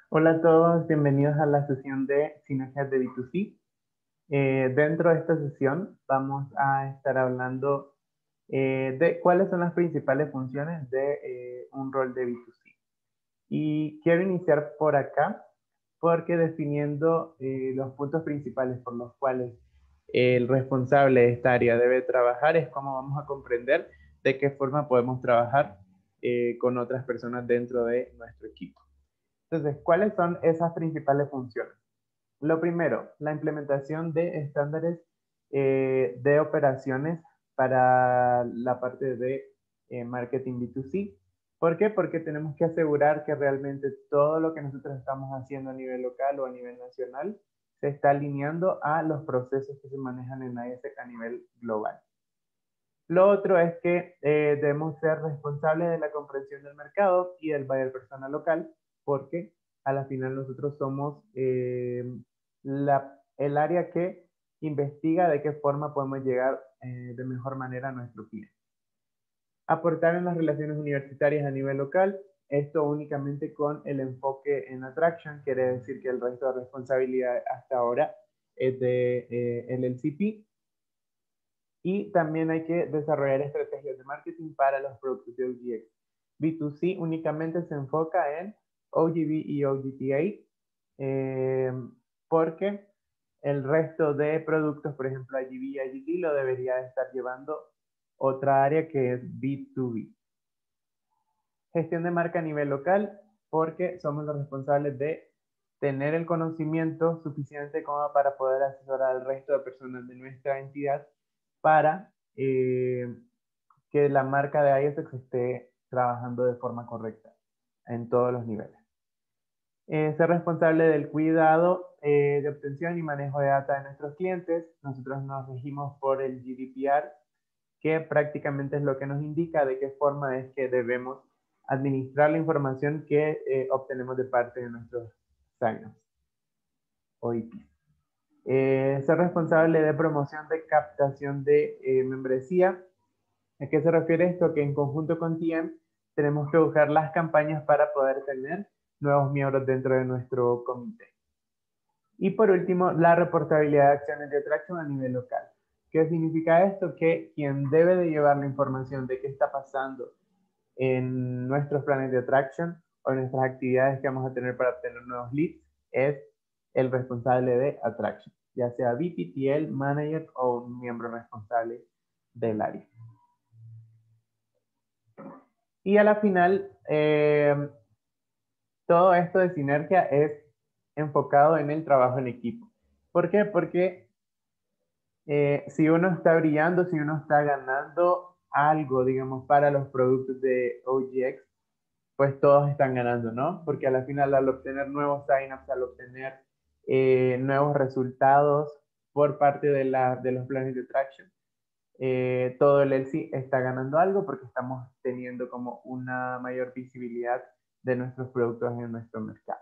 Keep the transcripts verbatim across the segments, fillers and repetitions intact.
Hola a todos, bienvenidos a la sesión de Sinergias de B dos C. Eh, dentro de esta sesión vamos a estar hablando eh, de cuáles son las principales funciones de eh, un rol de B dos C. Y quiero iniciar por acá porque definiendo eh, los puntos principales por los cuales el responsable de esta área debe trabajar es cómo vamos a comprender de qué forma podemos trabajar eh, con otras personas dentro de nuestro equipo. Entonces, ¿cuáles son esas principales funciones? Lo primero, la implementación de estándares eh, de operaciones para la parte de eh, marketing B dos C. ¿Por qué? Porque tenemos que asegurar que realmente todo lo que nosotros estamos haciendo a nivel local o a nivel nacional se está alineando a los procesos que se manejan en I S E C a nivel global. Lo otro es que eh, debemos ser responsables de la comprensión del mercado y del buyer persona local, porque a la final nosotros somos eh, la, el área que investiga de qué forma podemos llegar eh, de mejor manera a nuestro cliente. Aportar en las relaciones universitarias a nivel local, esto únicamente con el enfoque en attraction, quiere decir que el resto de responsabilidad hasta ahora es de eh, el L C P. Y también hay que desarrollar estrategias de marketing para los productos de O G X. B dos C únicamente se enfoca en O G B y O G T A, eh, porque el resto de productos, por ejemplo, I G B y I G T, lo debería estar llevando otra área que es B dos B. Gestión de marca a nivel local, porque somos los responsables de tener el conocimiento suficiente como para poder asesorar al resto de personas de nuestra entidad para eh, que la marca de I S E X esté trabajando de forma correcta en todos los niveles. Eh, ser responsable del cuidado eh, de obtención y manejo de data de nuestros clientes. Nosotros nos regimos por el G D P R, que prácticamente es lo que nos indica de qué forma es que debemos administrar la información que eh, obtenemos de parte de nuestros sign-ups o I Ps. Eh, ser responsable de promoción de captación de eh, membresía. ¿A qué se refiere esto? Que en conjunto con T M tenemos que buscar las campañas para poder tener nuevos miembros dentro de nuestro comité. Y por último, la reportabilidad de acciones de atracción a nivel local. ¿Qué significa esto? Que quien debe de llevar la información de qué está pasando en nuestros planes de attraction o en nuestras actividades que vamos a tener para obtener nuevos leads es el responsable de attraction, ya sea V P, T L, manager o un miembro responsable del área. Y a la final, eh, todo esto de sinergia es enfocado en el trabajo en equipo. ¿Por qué? Porque eh, si uno está brillando, si uno está ganando algo, digamos, para los productos de O G X, pues todos están ganando, ¿no? Porque a la final, al obtener nuevos signups, al obtener eh, nuevos resultados por parte de, la, de los planes de traction, eh, todo el L C está ganando algo porque estamos teniendo como una mayor visibilidad de nuestros productos en nuestro mercado.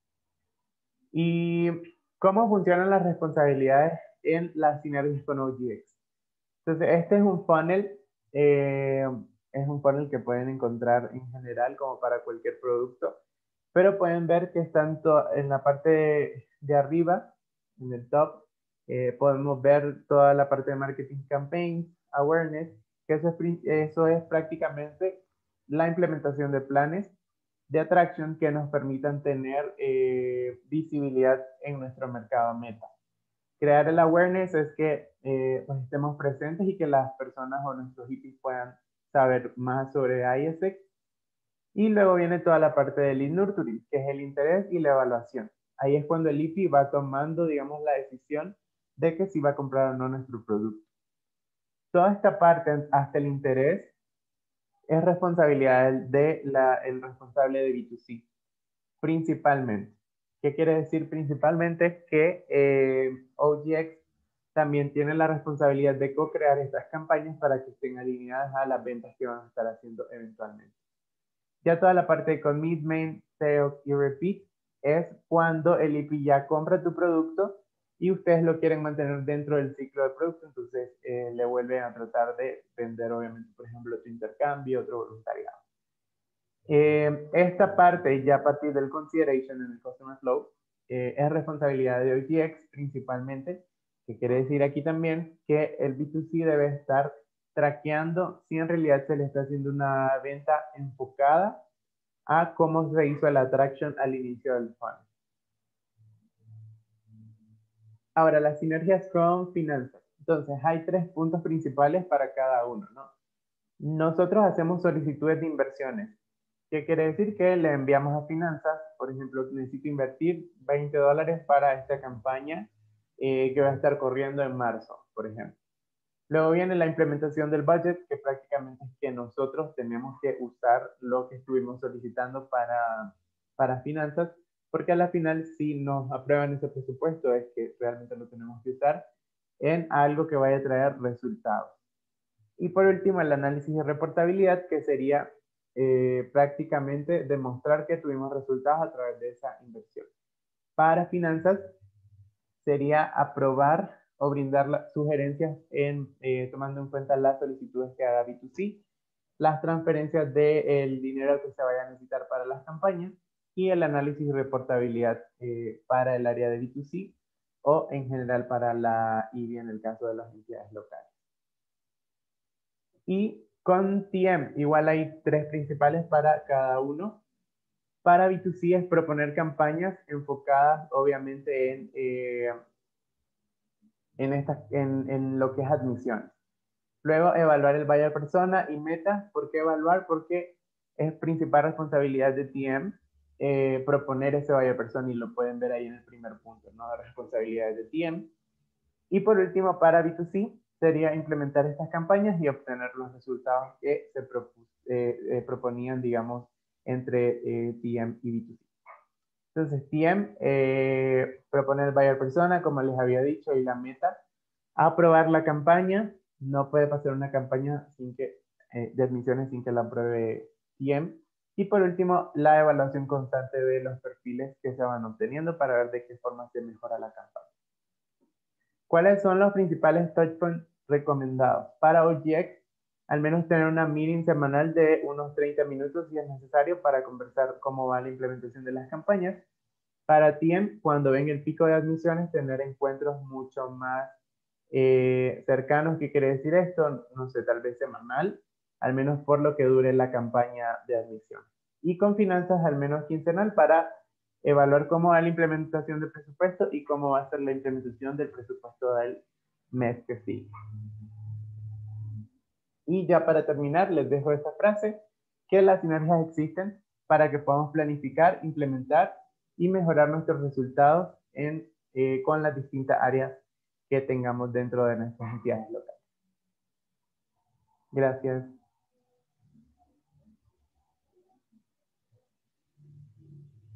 ¿Y cómo funcionan las responsabilidades en las sinergias con O G X? Entonces, este es un funnel, eh, es un funnel que pueden encontrar en general como para cualquier producto, pero pueden ver que están en la parte de, de arriba, en el top, eh, podemos ver toda la parte de marketing campaigns, awareness, que eso es, eso es prácticamente la implementación de planes de atracción que nos permitan tener eh, visibilidad en nuestro mercado meta. Crear el awareness es que eh, pues estemos presentes y que las personas o nuestros I Ps puedan saber más sobre I S E C. Y luego viene toda la parte del lead nurturing, que es el interés y la evaluación. Ahí es cuando el I P va tomando, digamos, la decisión de que si va a comprar o no nuestro producto. Toda esta parte, hasta el interés, es responsabilidad del de el responsable de B dos C, principalmente. ¿Qué quiere decir principalmente? Que eh, O G X también tiene la responsabilidad de co-crear estas campañas para que estén alineadas a las ventas que van a estar haciendo eventualmente. Ya toda la parte de commitment, sales y repeat es cuando el I P ya compra tu producto y ustedes lo quieren mantener dentro del ciclo de producto, entonces eh, le vuelven a tratar de vender, obviamente, por ejemplo, otro intercambio, otro voluntariado. Eh, esta parte, ya a partir del consideration en el Customer Flow, eh, es responsabilidad de O G X principalmente, que quiere decir aquí también que el B dos C debe estar traqueando si en realidad se le está haciendo una venta enfocada a cómo se hizo la atraction al inicio del funnel. Ahora, las sinergias con finanzas. Entonces, hay tres puntos principales para cada uno, ¿no? Nosotros hacemos solicitudes de inversiones. ¿Qué quiere decir? Que le enviamos a finanzas, por ejemplo, necesito invertir veinte dólares para esta campaña eh, que va a estar corriendo en marzo, por ejemplo. Luego viene la implementación del budget, que prácticamente es que nosotros tenemos que usar lo que estuvimos solicitando para, para finanzas, porque a la final si nos aprueban ese presupuesto es que realmente lo tenemos que usar en algo que vaya a traer resultados. Y por último, el análisis de reportabilidad, que sería eh, prácticamente demostrar que tuvimos resultados a través de esa inversión. Para finanzas, sería aprobar o brindar las sugerencias en, eh, tomando en cuenta las solicitudes que haga B dos C, las transferencias del dinero que se vaya a necesitar para las campañas y el análisis y reportabilidad eh, para el área de B dos C o en general para la I B I en el caso de las entidades locales. Y con T M, igual hay tres principales para cada uno. Para B dos C es proponer campañas enfocadas obviamente en, eh, en, esta, en, en lo que es admisión. Luego evaluar el buyer persona y meta. ¿Por qué evaluar? Porque es principal responsabilidad de T M eh, proponer ese buyer persona y lo pueden ver ahí en el primer punto, ¿no? De responsabilidades de T M. Y por último, para B dos C, sería implementar estas campañas y obtener los resultados que se propus, eh, eh, proponían, digamos, entre eh, T M y B dos C. Entonces, T M eh, propone el buyer persona, como les había dicho, y la meta. Aprobar la campaña. No puede pasar una campaña sin que, eh, de admisiones sin que la apruebe T M. Y por último, la evaluación constante de los perfiles que se van obteniendo para ver de qué forma se mejora la campaña. ¿Cuáles son los principales touchpoints recomendados? Para O G X, al menos tener una meeting semanal de unos treinta minutos si es necesario para conversar cómo va la implementación de las campañas. Para T M, cuando ven el pico de admisiones, tener encuentros mucho más eh, cercanos. ¿Qué quiere decir esto? No sé, tal vez semanal, al menos por lo que dure la campaña de admisión. Y con finanzas, al menos quincenal, para evaluar cómo va la implementación del presupuesto y cómo va a ser la implementación del presupuesto del mes que sigue. Y ya para terminar, les dejo esta frase, que las sinergias existen para que podamos planificar, implementar y mejorar nuestros resultados en, eh, con las distintas áreas que tengamos dentro de nuestras entidades locales. Gracias.